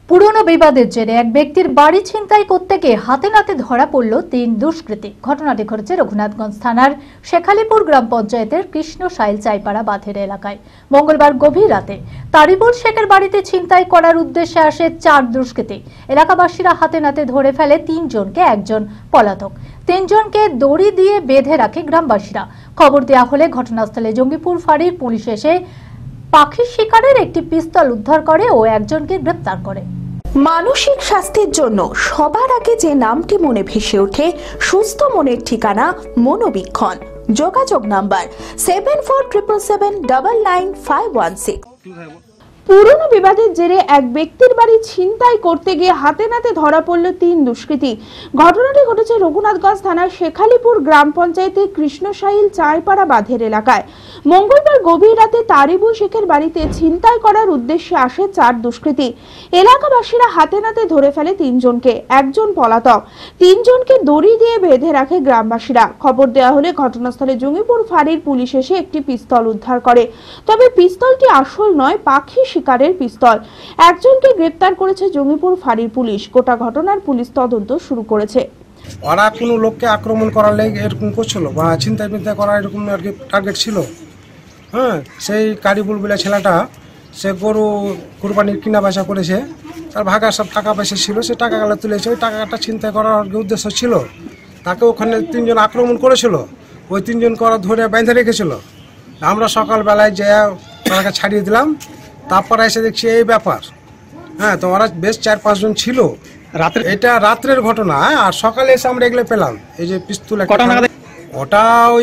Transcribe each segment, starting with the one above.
পুরনো বিবাদের জেরে এক ব্যক্তির বাড়ি ছিনতাই করতে গিয়ে হাতে নাতে ধরা পড়ল 3 দুষ্কৃতী। ঘটনাটি ঘটেছে রঘুনাথগঞ্জ থানার শেখালিপুর গ্রাম পঞ্চায়েতের কৃষ্ণশাইল চাইপাড়া বাঁধের এলাকায় মঙ্গলবার গভীর রাতে তারিবুল শেখের বাড়িতে ছিনতাই করার উদ্দেশ্যে আসে 4 দুষ্কৃতী। এলাকাবাসীরা হাতে নাতে ধরে ফেলে 3 জনকে, একজন পলাতক। 3 জনকে দড়ি দিয়ে বেঁধে রাখে গ্রামবাসীরা। খবর দেওয়া হলে ঘটনাস্থলে জঙ্গিপুর ফাঁড়ির পুলিশ এসে পাখি শিকারের একটি পিস্তল উদ্ধার করে ও একজনকে গ্রেপ্তার করে। মানসিক স্বাস্থ্যের জন্য সবার আগে যে নামটি মনে ভেসে ওঠে, সুস্থ মনের ঠিকানা মনোবীক্ষণ। যোগাযোগ নাম্বার 7477799516। পুরনো বিবাদের জেরে এক ব্যক্তির বাড়ি ছিনতাই করতে গিয়ে হাতে নাতে ধরা পড়ল 3 দুষ্কৃতী। ঘটনাটি ঘটেছে রঘুনাথগঞ্জ থানার শেখালিপুর গ্রাম পঞ্চায়েতের কৃষ্ণশাইল চাইপাড়া বাঁধের এলাকায়। মঙ্গলবার গভীর রাতে তারিবুল শেখের বাড়িতে ছিনতাই করার উদ্দেশ্যে আসে 4 দুষ্কৃতী। এলাকাবাসীরা হাতে নাতে ধরে ফেলে 3 জনকে, একজন পলাতক। 3 জনকে দড়ি দিয়ে বেঁধে রাখে গ্রামবাসীরা। খবর দেওয়া হলে ঘটনাস্থলে জঙ্গিপুর ফাঁড়ির পুলিশ এসে একটি পিস্তল উদ্ধার করে। তবে পিস্তলটি আসল নয়, পাখি শিকারের পিস্তল। একজনকে গ্রেপ্তার করেছে জঙ্গিপুর ফাঁড়ির পুলিশ। গোটা ঘটনার পুলিশ তদন্ত শুরু করেছে। ওরা কোনো লোককে আক্রমণ করার লেগে এরকম করছিল বা ছিনতাই পিনতাই করার এরকম আর কি টার্গেট ছিল। হ্যাঁ, সেই কারিবুল বলে ছেলেটা সে গরু কুরবানির কিনা বেচা করেছে, তার ভাগা সব টাকা পয়সা ছিল, সে টাকাগুলো তুলেছে। ওই টাকাটা ছিনতাই করার আর কি উদ্দেশ্য ছিল। তাকে ওখানে 3 জন আক্রমণ করেছিল। ওই 3 জনকে ওরা ধরে বেঁধে রেখেছিল। আমরা সকালবেলায় যে ওনাকে ছাড়িয়ে দিলাম। তারপরে এসে দেখছি এই ব্যাপার। হ্যাঁ, তো ওরা বেশ 4-5 জন ছিল। এটা রাত্রের ঘটনা। আর সকালে এসে আমরা এগুলো পেলাম, এই যে পিস্তল। ওটা ওই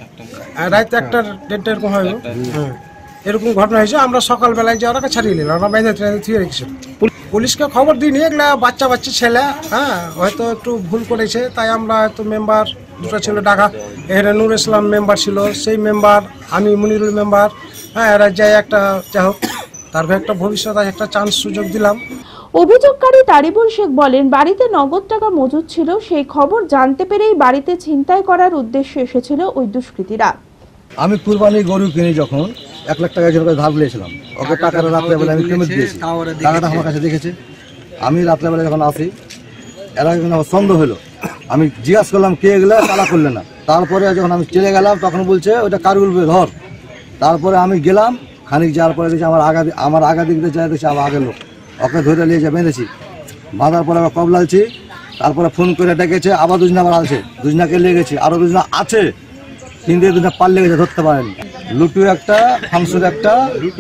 রাত 1-1:30 এরকম হয়। হ্যাঁ, এরকম ঘটনা হয়েছে। আমরা সকালবেলায় যে ওরাকে ছাড়িয়ে নিলাম, আমরা বেঁধে থুয়ে রেখেছিল। পুলিশকে খবর দিইনি, এগুলা বাচ্চা ছেলে। হ্যাঁ, হয়তো একটু ভুল করেছে, তাই আমরা হয়তো মেম্বার 2টা ছিল ডাকা। এখানে নুর ইসলাম মেম্বার ছিল, সেই মেম্বার, আমি মনিরুল মেম্বার। হ্যাঁ, এরা যাই একটা যাই হোক, তারপর একটা ভবিষ্যতে একটা চান্স সুযোগ দিলাম। অভিযোগকারী তারিবুল শেখ বলেন, বাড়িতে নগদ টাকা মজুদ ছিল। সেই খবর জানতে পেরেই বাড়িতে ছিনতাই করার উদ্দেশ্যে এসেছিল ওই দুষ্কৃতীরা। আমি কুরবানির গরু কিনে যখন 1 লাখ টাকা জন্য ধার নিয়েছিলাম, ওকে টাকাটা রাত্রেবেলা আমি পেমেন্ট দিয়েছি। টাকাটা আমার কাছে দেখেছে। আমি রাত্রেবেলা যখন আসি, এরা যখন আমার সন্দেহ হলো, আমি জিজ্ঞাসা করলাম কে এগুলো, তালা করলে না। তারপরে যখন আমি চলে গেলাম, তখন বলছে ওইটা কারিবুল ধর। তারপরে আমি গেলাম, খানিক যাওয়ার পরে দেখছি আমার আগা দিক দিয়ে যায়, দেখছি আমার আগের লোক। ওকে ধরে নিয়ে যা বেঁধেছি। বাঁধার পরে আবার কবলালছি। তারপরে ফোন করে ডেকেছে, আবার 2 জন আবার আছে। 2 জনকে লেগেছে, আরো 2 জন আছে, কিন্তু 2 জন পার লেগেছে, ধরতে পারেনি। লুটু একটা, ফাংসুর একটা,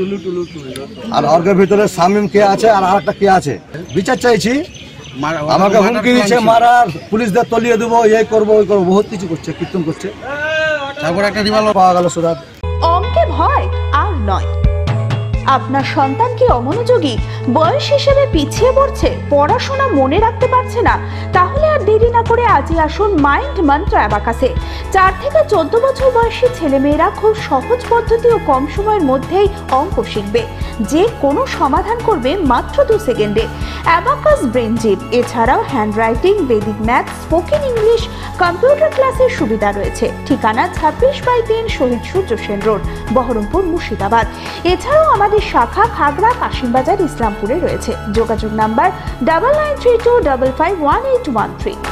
আর অর্গের ভিতরে শামিম কে আছে আর আরেকটা কে আছে। বিচার চাইছি। আমাকে হুমকি দিচ্ছে মারার, পুলিশদের তলিয়ে দেবো, এই করবো ওই করবো, বহুত কিছু করছে, কীর্তন করছে। তারপরে একটা রিভলভার পাওয়া গেল। সুরাত অঙ্কে ভয় আর নয়। আপনার সন্তান কি অমনোযোগী, বয়স হিসেবে পিছিয়ে পড়ছে, পড়াশোনা মনে রাখতে পারছে না? তাহলে আর দেরি না করে আজই আসুন মাইন্ড মন্ত্র অ্যাবাকাসে। 4 থেকে 14 বছর বয়সী ছেলেমেয়েরা খুব সহজ পদ্ধতি ও কম সময়ের মধ্যেই অঙ্ক শিখবে, যে কোনো সমাধান করবে মাত্র 2 সেকেন্ডে। অ্যাবাকাস ব্রেন জিম, এছাড়াও handwriting, Vedic math, spoken English, computer ক্লাসের সুবিধা রয়েছে। ঠিকানা 26/3 শহীদ সূর্য সেন রোড, বহরমপুর, মুর্শিদাবাদ। এছাড়াও আমাদের শাখা খাগড়া, কাশিমবাজার, ইসলামপুরে রয়েছে। যোগাযোগ নাম্বার 9932551813।